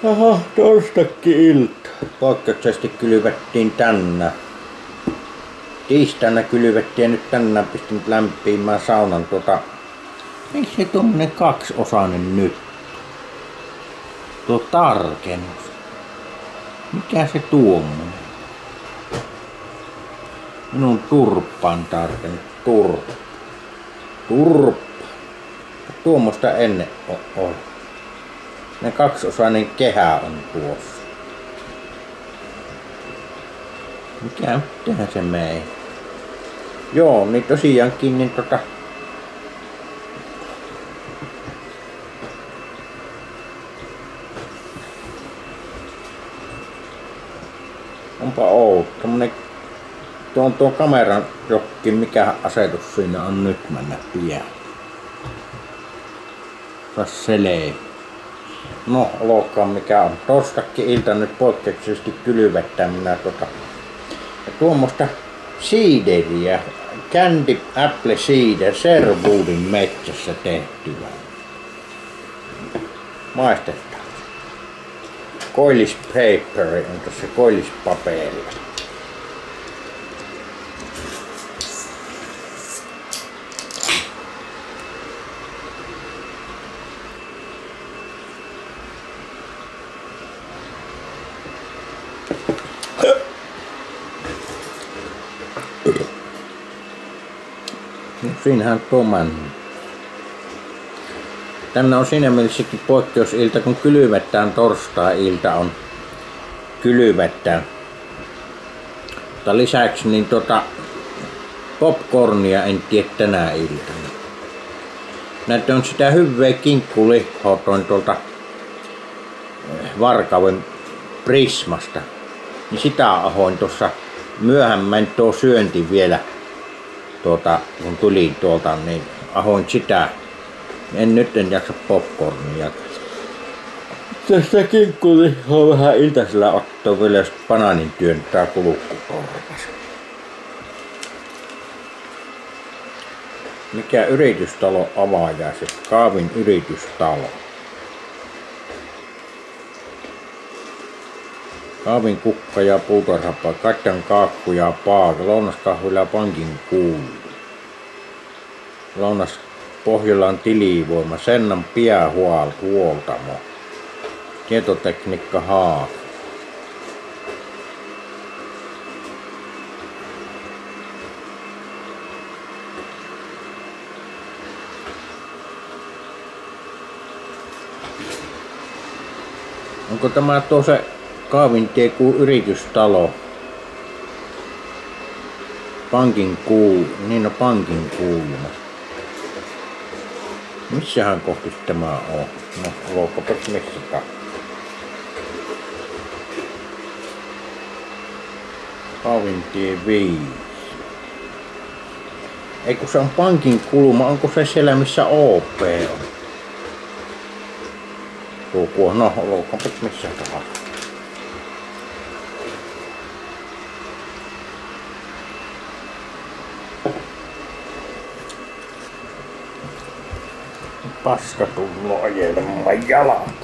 Aha, torstakki-ilta. Poikkeuksellisesti kylvettiin tänään. Tiistaina kylvettiin ja nyt tänään pistin lämpiämään saunan Miksi se tommonen kaksiosainen nyt? Tuo tarkennus. Mikä se tuommoinen? Minun turppaan tarkennus. Turppa. Tuommoista ennen oli. Ne kaksiosainen kehä on tuossa. Mitähän se mei? Joo, niin tosiaankin niin onpa outo. Tuo kameran jokki, mikä asetus siinä on nyt mennä pian. Saas selee. No, olkoon mikä on. Torstakki-ilta nyt poikkeuksellisesti kylvettää minä ja tuommoista siideriä, Candy Apple Cider, Sherwoodin metsässä tehtyä. Maistetaan. Koillispaperi on tässä koillispaperia. Siinähän tuo männy. Tänne on siinä mielessäkin poikkeusilta, kun kylvetään torstai-ilta on kylvetään. Mutta lisäksi niin popcornia en tiedä tänä iltana. Näitä on sitä hyvää kinkkulihaa tuolta Varkauden Prismasta. Niin sitä ahoin tuossa myöhemmän tuo syönti vielä. Kun tuli tuolta, niin ahoin sitä. En jaksa popcornia. Tästä kinkkulihaa vähän iltasella ottaa vielä, jos banaanin työntää kulukkukorvas. Mikä yritystalo avajaiset? Kaavin yritystalo. Kaavin kukka ja puutarhapa, Katjan kaakku ja paaka, lounaskahvila pankin kuulu. Lounas Pohjolan tilivoima, Sennan huoltamo. Tietotekniikka Haag. Onko tämä tuo se Kaavintie yritystalo? Pankin kuulu, niin on pankin kuuluma. Missähän kohti tämä on? No, olkoonpa missä. Kaavintie 5. Ei kun se on pankin kulma, onko se siellä missä OP on? Tuo, no, olkoonpa missä tahansa. Paska tullut ajelemaan jalkaan.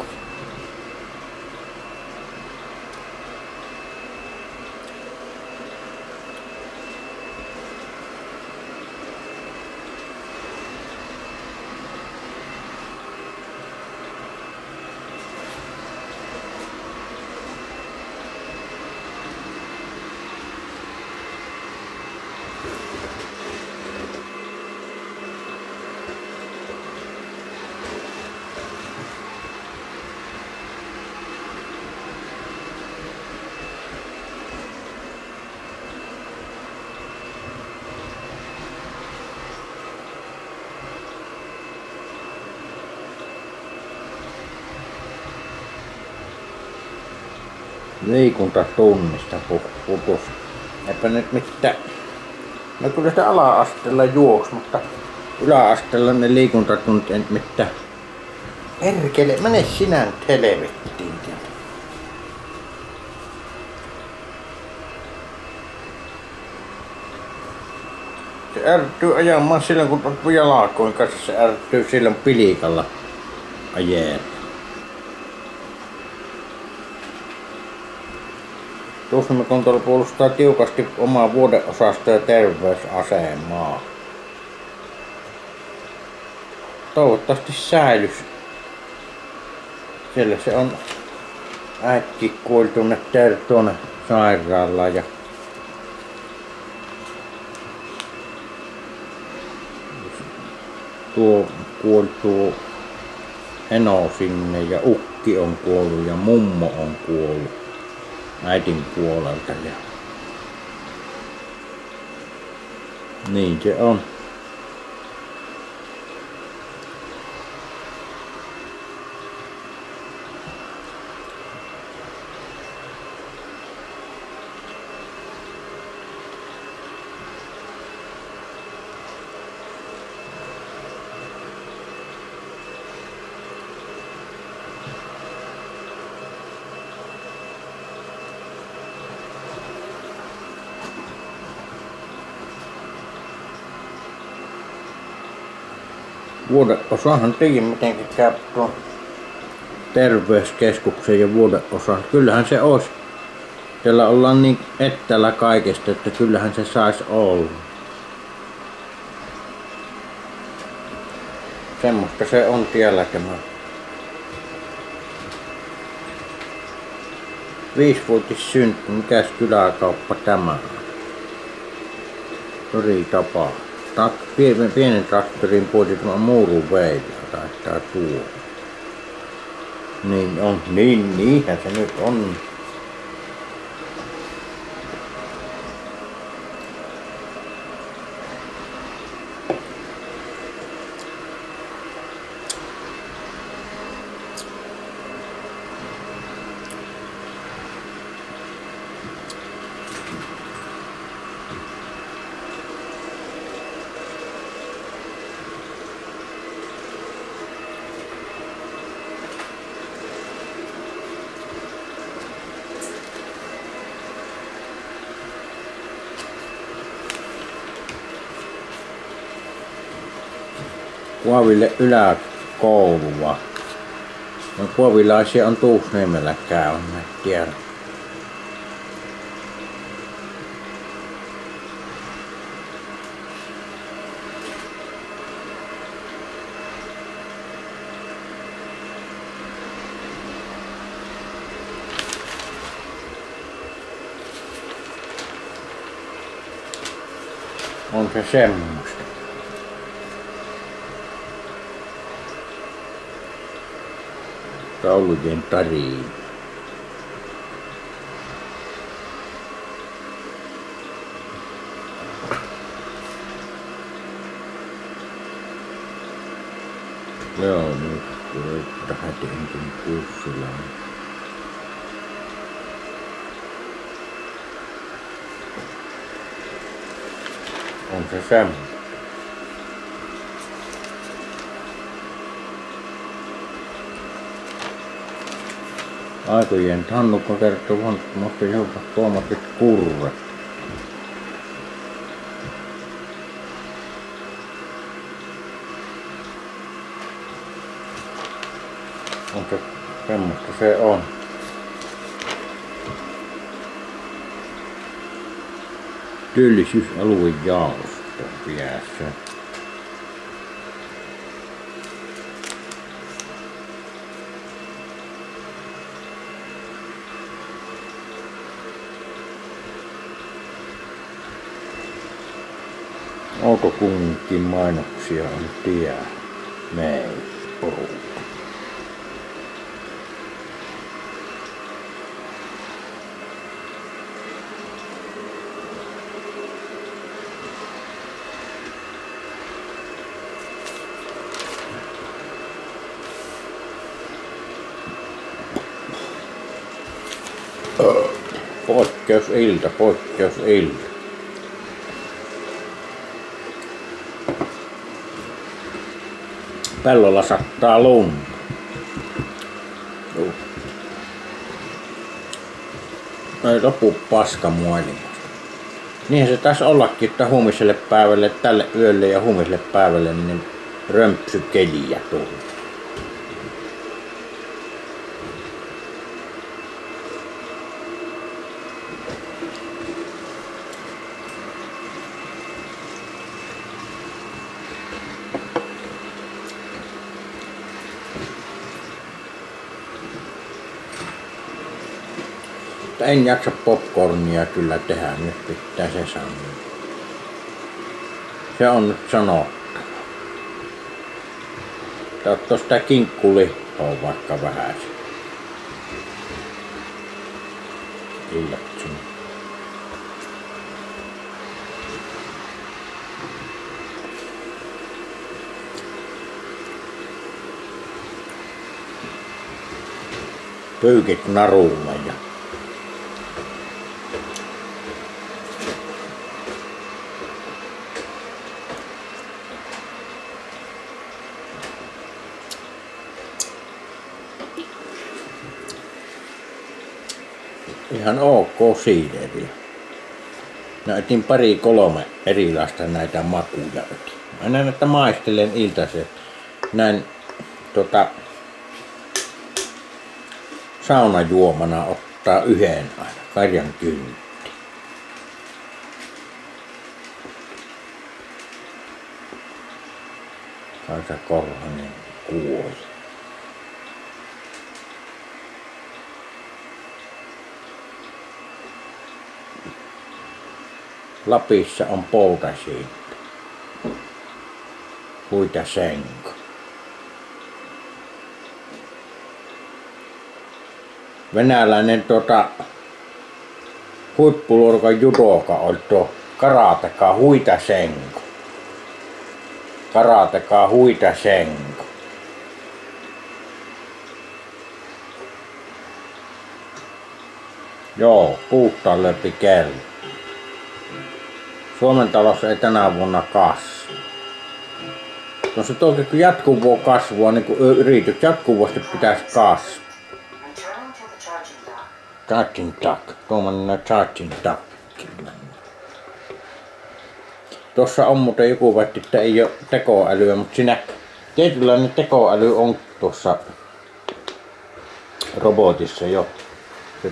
Liikuntatunnista putus. Eipä nyt mitään. No kyllä sitä ala-asteella juoks, mutta yläasteella ne liikuntatunnit ei mitään. Perkele, mene sinä nyt helvettiin. Se ärtyy ajamaan silloin kun on jalkoin kanssa, se ärtyy silloin pilikalla ajeen. Tuusnimi-Kontola puolustaa tiukasti omaa vuodeosasto- ja terveysasemaa. Toivottavasti säilys. Siellä se on äiti kuoli tuonne sairaalaan ja kuoli tuo eno sinne ja ukki on kuollut ja mummo on kuollut äitin puolelta ja niin se on. Vuodeosahan tiedä miten käy tuon terveyskeskuksen ja vuodeosan. Kyllähän se olisi. Siellä ollaan niin etäällä kaikesta, että kyllähän se saisi olla. Semmoista se on tiellä tämä. 5-vuotis synty, mikäs kyläkauppa tämä on? Toritapa. Pienen traktorin puolella muurun veillä taitaa tuo. Niin on, niinhän se nyt on. Kuoville yläkoulua. No kuovilaisia on Tuusniemellä käynyt, tiedä. On se semmoista. Taulujen tarina. Joo, nyt tähän tietenkin kurssilla. On se semmoinen. Aikojen Hannukka kertoo vanhemmasta joutua tuomatit kurret. On se semmoista se on. Työllisyysalueen jaosto päässä. Outokunkin mainoksia on tie meidän porukka. Poikkeusilta. Pellolla sattaa lunta. Ei lopu paska muolimasta. Niinhän se taisi ollakin, että huumiselle päivälle, tälle yölle ja huumiselle päivälle niin römpsykeliä tuli. En jaksa popcornia kyllä tehdä, nyt pitää se sanoa. Se on nyt sanottava. Otto sitä kinkkulihaa vaikka vähän. Illatsun. Pyykit narulla ja ihan ok siideriä. Näytin 2-3 erilaista näitä makuja. Mä näen, että maistelen iltaisin. Näin saunajuomana ottaa yhden aina, karjan kyntti. Kaisa Korhonen kuoli. Lapissa on poutasiinta. Huitasenko. Venäläinen huippuluokan judoka oli tuo Karateka Huitasenko. Karateka Huitasenko. Joo, puuttaan läpi kello. Suomen talous ei tänä vuonna kasva. No se toki kun jatkuvaa kasvua, niin kun yritys jatkuvasti pitäisi kasvaa. Charging duck. Tuommoinen charging duck. Tuossa on muuten joku väitti, että ei ole tekoälyä, mutta siinä tietynlainen tekoäly on tuossa robotissa jo. Se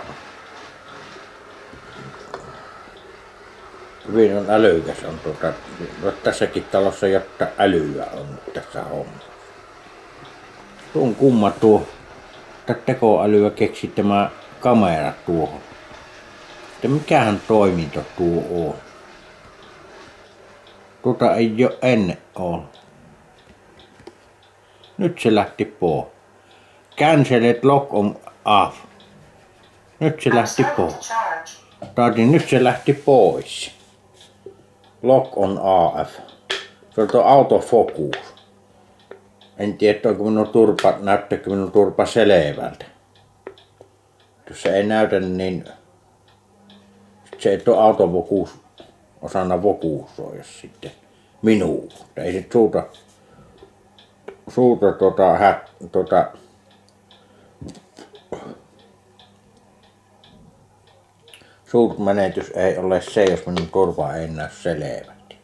hyvin on älykäs on tässäkin talossa, jotta älyä on tässä hommassa. Tuo on kumma tuo tekoälyä keksi tämä kamera tuohon. Että mikähän toiminto tuo on? Tuota ei ole ennen ollut. Nyt se lähti pois. Canceled lock on off. Nyt se lähti pois. Nyt se lähti pois. Lock on AF. Se on tuo autofokus. En tiedä, onko minun turpa, näyttääkö minun turpa selvältä. Jos se ei näytä, niin se ei tuo autofokus osana fokusoida sitten minuun. Ei sit suurt menetys ei ole se, jos minun turpa ei näy selvästi.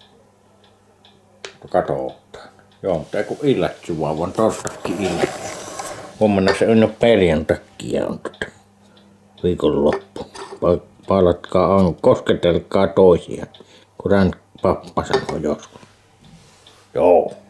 Kato ottaa. Joo, mutta ei kun illatsu vaan torstakki illatsu. Huomenna se on jo perjantakki on viikonloppu. Palatkaa, kosketelkaa toisia, kuten pappa sanoi joskus. Joo.